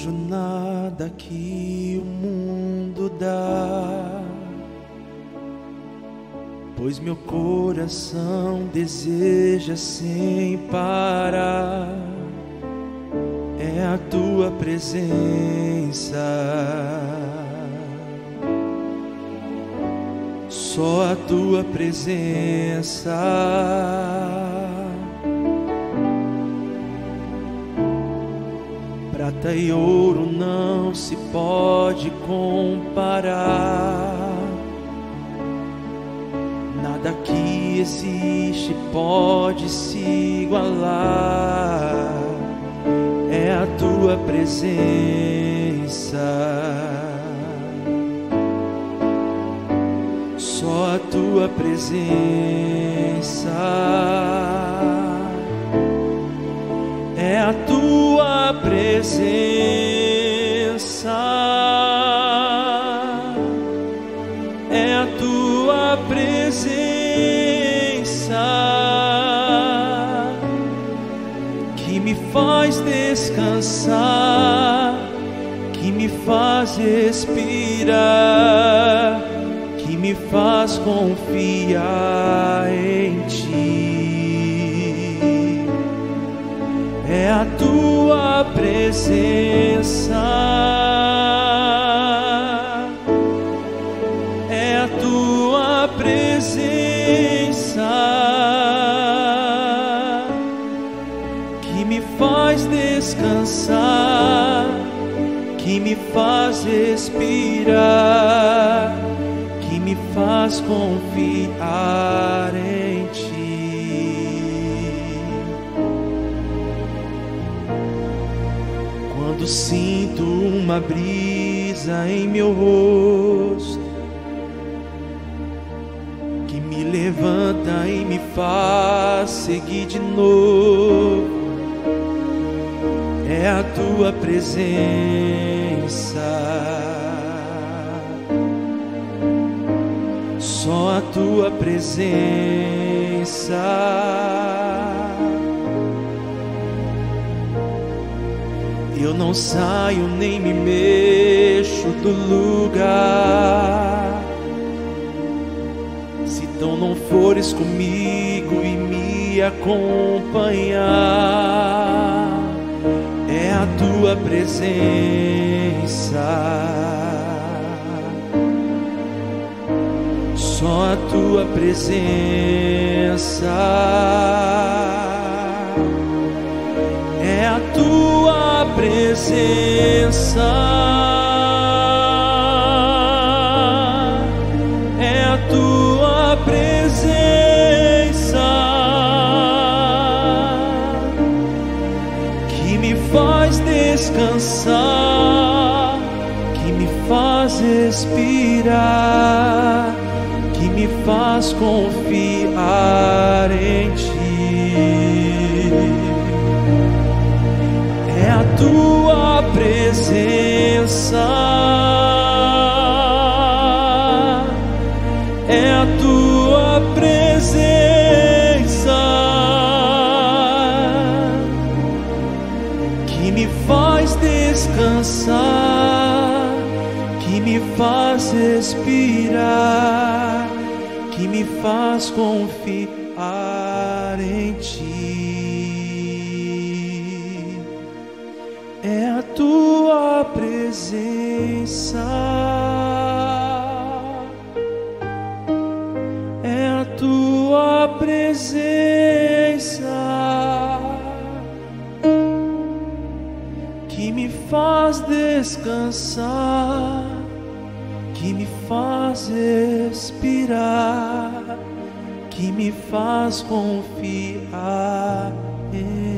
desejo nada que o mundo dá, pois meu coração deseja sem parar é a tua presença. Só a tua presença. Prata e ouro não se pode comparar. Nada que existe pode se igualar. É a tua presença. Só a tua presença. É a tua presença. É a tua presença que me faz descansar, que me faz respirar, que me faz confiar em ti. É a tua presença. É a tua presença que me faz descansar, que me faz respirar, que me faz confiar em ti. Quando sinto uma brisa em meu rosto, que me levanta e me faz seguir de novo, é a tua presença. Só a tua presença. Eu não saio nem me mexo do lugar se tu não fores comigo e me acompanhar. É a tua presença. Só a tua presença. É a tua presença. É a tua presença que me faz descansar, que me faz respirar, que me faz confiar em ti. É a tua presença. É a tua presença que me faz descansar, que me faz respirar, que me faz confiar em ti. É a tua presença. É a tua presença que me faz descansar, que me faz respirar, que me faz confiar em